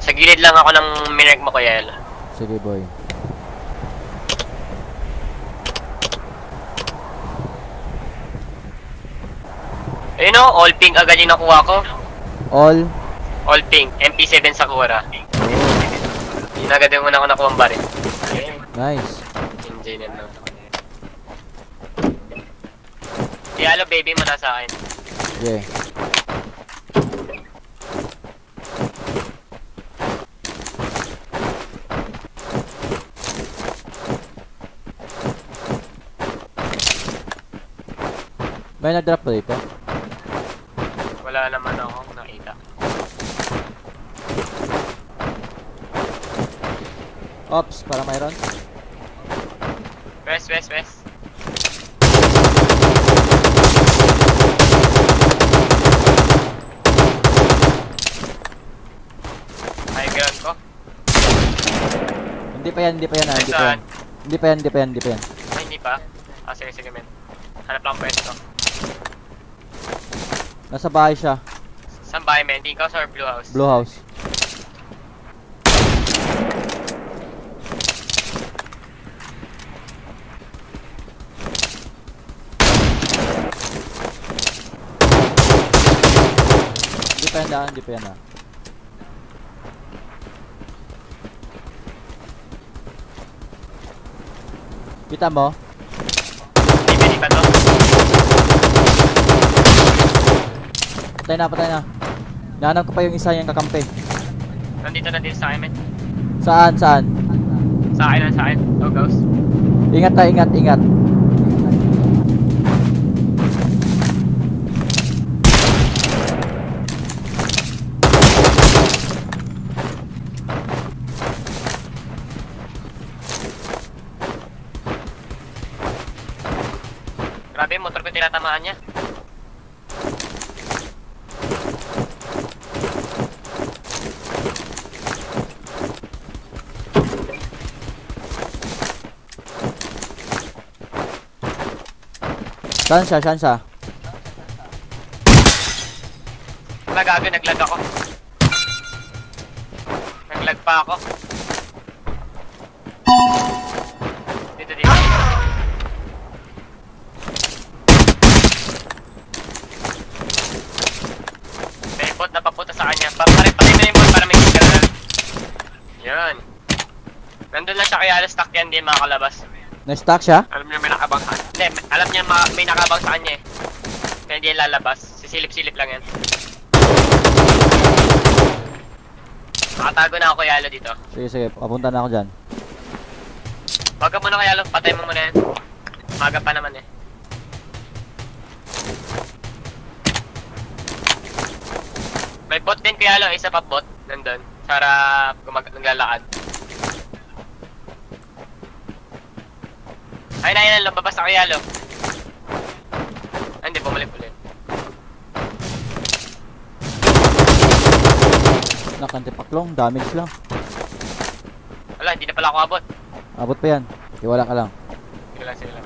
Sa gilid lang ako ng minark mo, Kuya Elo. Sige, boy. Ayun o, all pink agad yung nakuha ko. All? All pink, MP7 Sakura. Yun agad yung una ko nakuha ang baril. Nice. Enjoy na lang. Yalo, baby mo na sa akin. Yeah. May nag-drop ba dito? Wala naman akong nakita. Ops, para mayroon. West. High ground ko. Hindi pa yan. Hindi pa yan. Ay, hindi pa. Ah, sige, men. Hanap lang pwesto. Nasa bahay siya. Saan bahay, men? Pink house or blue house? Blue house. Hindi pa yan ah. Kita mo? Hindi pa to. Patay na. Nahanap ko pa yung isa yung kakampi. Nandito sa akin, men. Saan? Sa akin. Oh, ghost. Ingat. Grabe, motor ko tinatamaan niya. Saan siya? Naglag ako. Naglag pa ako. Dito. May bot na papunta sa kanya. Patay mo na yung bot para may kill ka na. Yan. Nandun lang siya kaya stuck yan, hindi makakalabas. Na-stuck siya? Alam niya may nakabang sa kanya. Hindi, alam niya may nakabang sa kanya eh. Kaya hindi yan lalabas. Sisilip-silip lang yan. Nakatago na ako, Yalo, dito. Sige, papunta na ako dyan. Wag ka muna, Yalo. Patay mo muna yan. Maga pa naman eh. May bot din, Yalo. Isa pa bot. Nandun. Para naglalakad. Ayun na, lumabas ako, Yalo. Ay, hindi, bumalik ulit. Nakantipaklong, damage lang. Wala, hindi na pala ako abot. Abot pa yan. Iwala ka lang. Sige lang.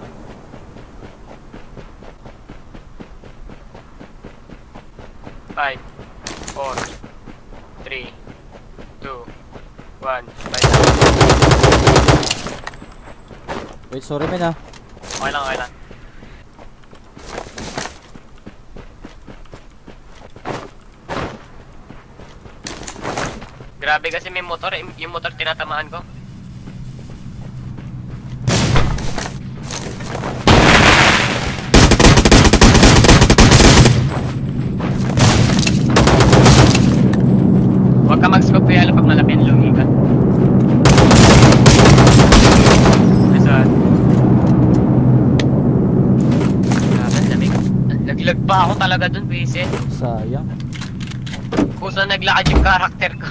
5, 4, 3, 2, 1, bye. Wait, sorry men ah. Okay lang. Grabe kasi may motor, yung motor tinatamaan ko. Huwag ka mag-scope kaya pag malapit lungi ka. Nasaan? Naglag pa ako talaga dun, Bise. Sayang. Kung saan naglakad yung karakter ko.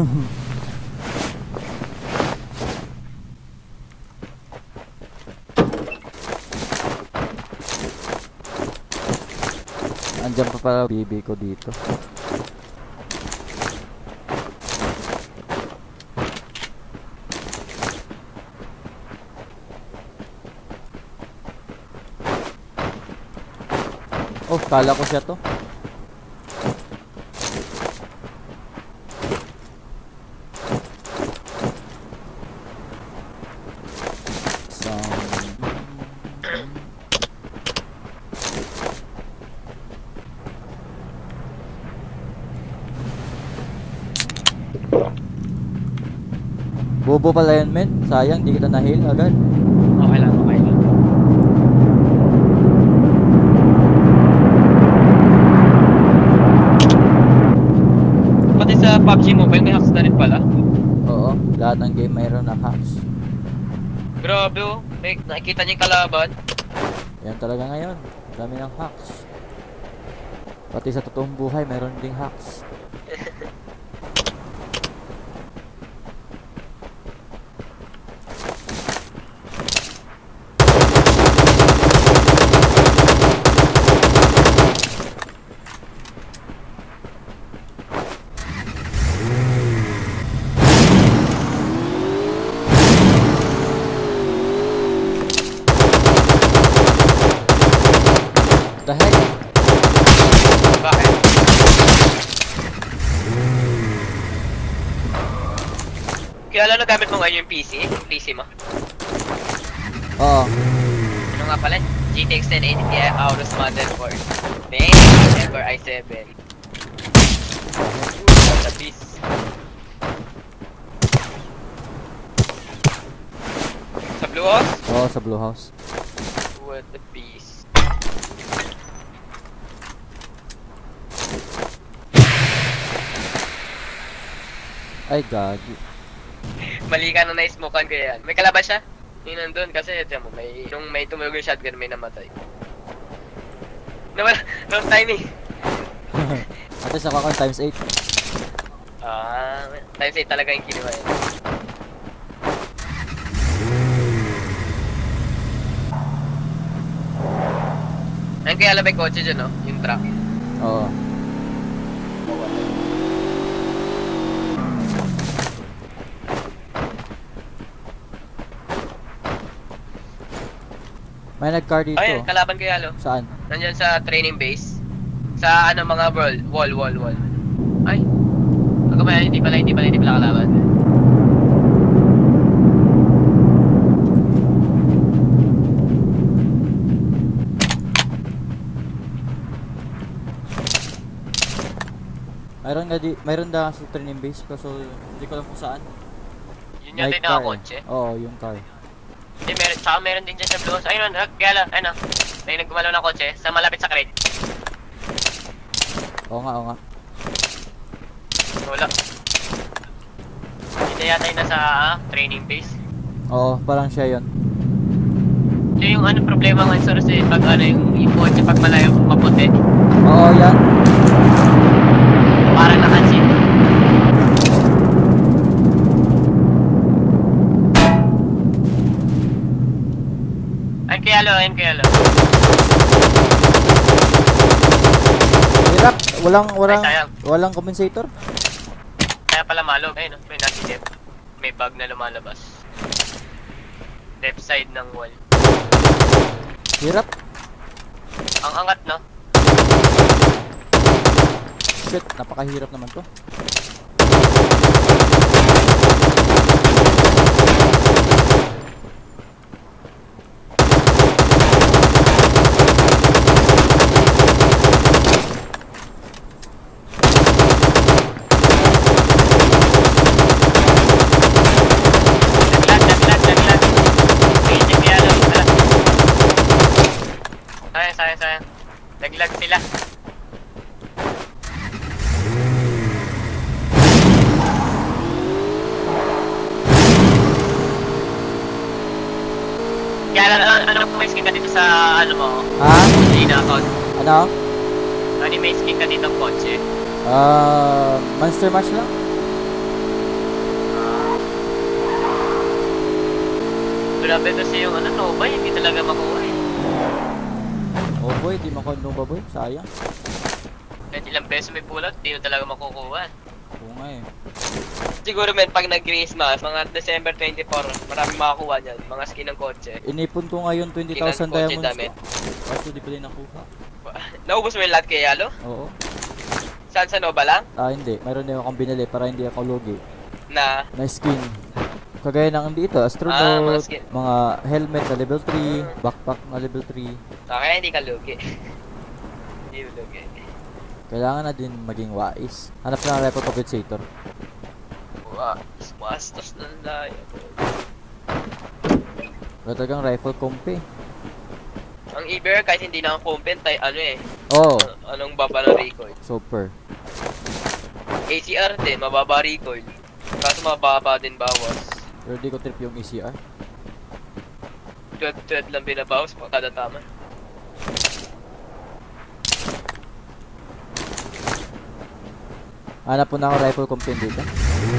Andiyan pa pala BB ko dito. Oh, kala ko siya to. Bobo pala yun, men. Sayang, di kita na-heal agad. Okay lang, okay lang. Pati sa PUBG Mobile may hacks na rin pala. Oo, lahat ng game mayroon na hacks. Grabe oh, nakikita niyo yung kalaban. Yan talaga ngayon. Dami ng hacks. Pati sa totoong buhay, mayroon ding hacks. The heck? Bakit? Kaya alam na gamit mo ngayon yung PC? Yung PC mo? Oo. Ano nga pala? GTX 1080 Ti Aorus motherboard. Dang, Core i7. What a beast. Sa Blue House? Oo, sa Blue House. What a beast. Ay, gagi. Mali ka na na-smokean ko yan. May kalaban siya? Yung nandun kasi tiyan mo, nung may tumulog yung shotgun may namatay. Nawala, wrong timing. Ate, sa kakon times 8. Times 8 talaga yung kinuha yun. Ayun kaya alam may kotse dyan, no? Yung truck. Oo. May nag-car dito. Ayun, kalaban kaya lo. Saan? Nandyan sa training base. Sa ano mga wall. Ay. Hindi pala kalaban. Mayroon da sa training base kaso hindi ko alam kung saan. Yun yung din nakakotse. Oo, yung car. Hindi, meron din dyan sa Blue House. Ayun, ano. May naggumalaw na kotse sa malapit sa crate. Oo nga. Wala. Hindi yata yung nasa training base. Oo, parang siya yun. Ito yung ano problema ng Soros eh, pag ano yung kotse pag malayo maputi. Oo, yan. Parang nakansin. Ayun kaya lo. Hirap, Ay, sayang. walang compensator. Kaya pala malog. Ayun, may nasilip. May bug na lumalabas. Left side ng wall. Hirap. Ang angat, no? Shit, napakahirap naman to. Sayang. Naglag sila. Kaya ano may skin ka dito sa ano mo? Ha? Gina account. Ano? Ano may skin ka dito ng kotse? Monster Mash lang? Grabe kasi yung ano, Nova, hindi talaga makuha eh. Oh boy, di makuha Nova boy. Sayang. Kahit ilang beses may pull out, di mo talaga makukuha. Oo nga eh. Siguro men, pag nag-Christmas, mga December 24, maraming makakuha niyan, mga skin ng kotse. Inipon ko ngayon 20,000 Kailan kotse diamonds damit? ko. Kaso di pala nakuha. Naubos mo yung lahat kay Yalo? Oo. Saan sa Nova lang? Hindi. Mayroon din akong binili para hindi ako lugi. Na? Na skin. Kagaya ng dito, mga astronaut, skin. mga helmet na level 3, backpack na level 3. Okay, hindi ka lugi. Hindi mo lugi. Kailangan na din maging wise. Hanap na ng repo compensator. Bastos ng laya. Wala talagang rifle comp eh. Ang EBR kahit hindi na ang compen, ano eh. Oo. Anong baba ng recoil? Super. ACR din, mababa recoil. Kaso mababa din bawas. Pero di ko trip yung ECR. 12 lang binabawas pa kada tama. Hanap po na ako rifle comp yun dito.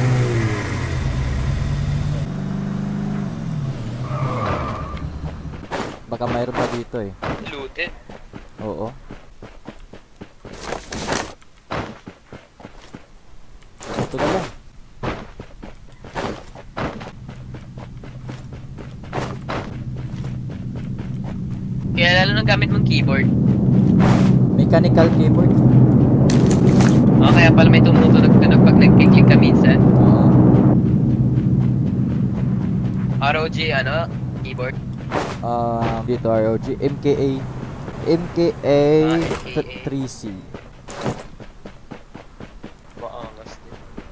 Baka mayroon pa dito eh. Looted. Oo. Ito na lang. Kaya lalo nang gamit mong keyboard. Mechanical keyboard. Kaya pala may tumutunog pag nag-click ka minsan. Oo. ROG, keyboard. Dito ROG. MKA MKA. 3C. Maangas din.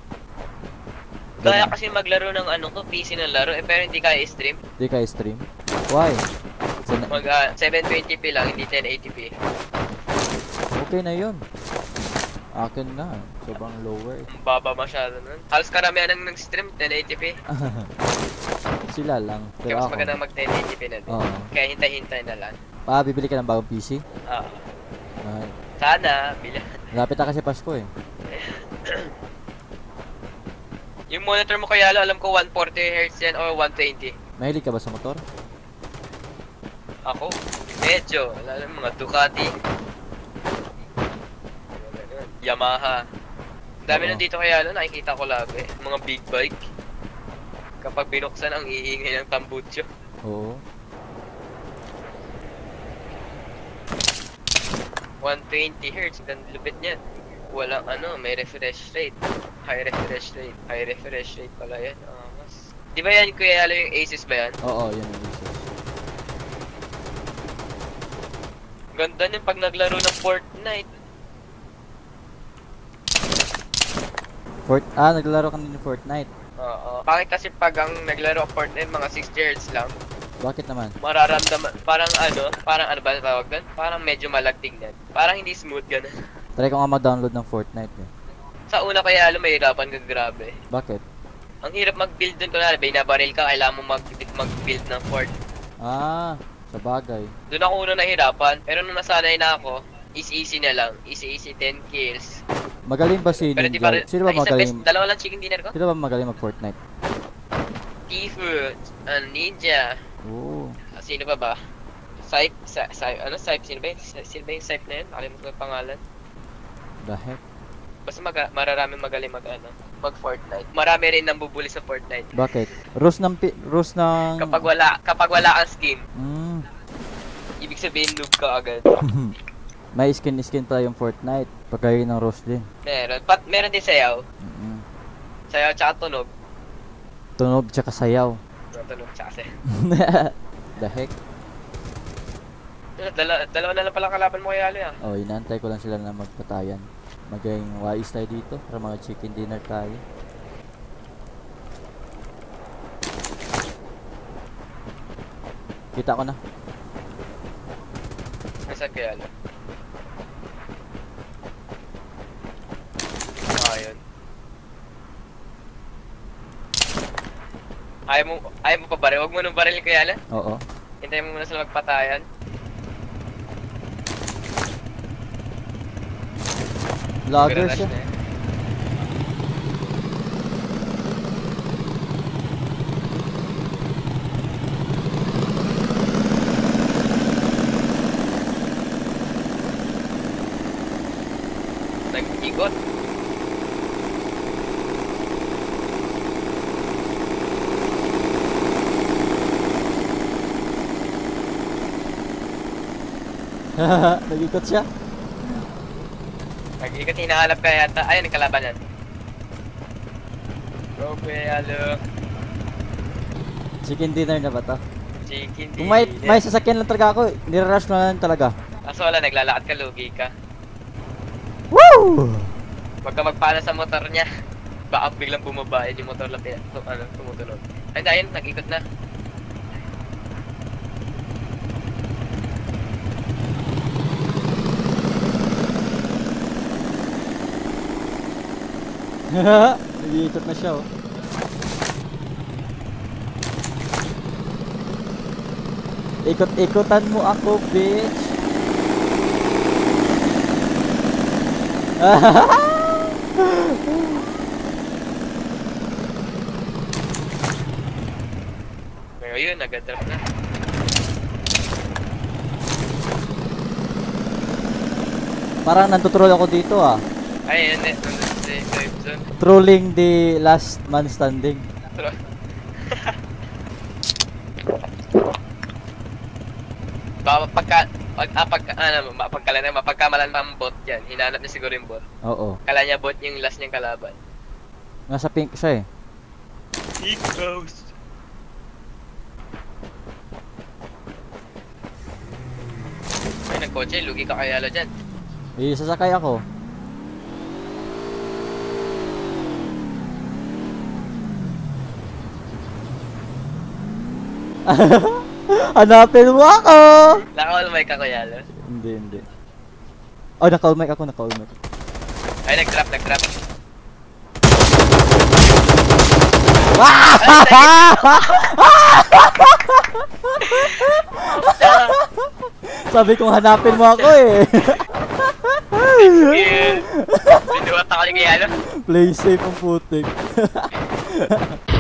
Kaya kasi maglaro ng PC na laro, pero hindi kaya i-stream. Di ka stream? Why? Mag 720p lang, hindi 1080p. Okay na yun. Akin na. Sobrang lower. Baba masyado nun. Halos karamihan ang nag-stream, 1080p. Sila lang. Kaya Pero mas ako. maganda mag 1080p na din. Oo. Kaya hintay-hintay na lang. Bibili ka ng bagong PC? Oo. Ay. Sana, bila. Lapit na kasi Pasko eh. Yung monitor mo kaya alam ko 140Hz yan or 120. Mahilig ka ba sa motor? Ako, medyo. Alam mo, mga Ducati. Yamaha. Ang dami Oo. nandito kaya nakikita ko lagi. Mga big bike. Kapag binuksan ang iingay ng tambutso. Oo. 120Hz, ang lupit niyan. Walang may refresh rate. High refresh rate. High refresh rate pala yan. Mas. Di ba yan kuya yung Asus ba yan? Oo, yun yung Asus. Ganda niyan pag naglaro ng Fortnite. Naglaro ka din ng Fortnite. Oo. Bakit kasi pag ang naglaro ng Fortnite mga 60Hz lang, Bakit naman? mararamdaman, parang ano ba tawag doon? Parang medyo malag tingnan. Parang hindi smooth ganun. Try ko nga mag-download ng Fortnite eh. Sa una kaya mahirapan ka grabe. Bakit? Ang hirap mag-build doon, kunwari, binabaril ka, kailangan mo mag-build ng fort. Sa bagay. Doon ako una nahirapan, pero nung nasanay na ako, easy na lang. Easy 10 kills. Magaling ba si Pero di Ninja? pa rin, Sino ba magaling? dalawa lang chicken dinner ko. Sino ba magaling mag-Fortnite? T-Food, Ninja. Oo. Sino ba? Sype, sino ba yung Sype na yun? Nakalimutan ko yung pangalan. The heck? Basta mararaming magaling mag-Fortnite. Marami rin nang bubuli sa Fortnite. Bakit? Rose ng... Kapag wala kang skin, ibig sabihin noob ka agad. May skin pala yung Fortnite. Pagkayo ng Rose din. Meron din sayaw. Sayaw tsaka tunog. Tunog tsaka sayaw. Tunog tsaka sayaw. The heck? Dalawa na lang pala kalaban mo kaya yan. Oh, inaantay ko lang sila na magpatayan. Maging wais tayo dito para mga chicken dinner tayo. Kita ko na. Nasaan kaya lang? Ayun. Ayaw mo pa baril? Huwag mo nang baril kaya lang? Oo. Hintayin mo muna sila magpatayan. Vlogger siya. Nag-ikot. Nag-ikot siya. Nag-ikot, hinahanap ka yata. Ayun, yung kalabanan. Okay, halo. Chicken dinner na ba to? Chicken Kung may sasakyan lang talaga ako, nirarush na lang talaga. Kaso wala, naglalakad ka, lugi ka. Woo! Huwag ka magpala sa motor niya. baka biglang bumaba yung motor lang tumutunog. Ay, ayun, nag-ikot na. Nag-iikot na siya, oh. Ikot-ikutan mo ako, bitch. Ngayon, nag-drop na. Parang nantutrol ako dito, ah. Ay, yun eh. Nandun sa safe zone. Trolling the last man standing. Baka mapagkamalan pa ang bot yan. Hinanap niya siguro yung bot. Oo. Kala niya bot yung last niyang kalaban. Nasa pink siya, eh. He goes. Ay, nagkotse. Lugi ka kay Yalo dyan. Sasakay ako. Hanapin mo ako! Naka-all mic ako, Yalo. Hindi. Oh, naka-all mic ako. Ay, nag-drop. Sabi kong hanapin mo ako, eh. Binuhat ako ni Yalo. Play safe ang putik.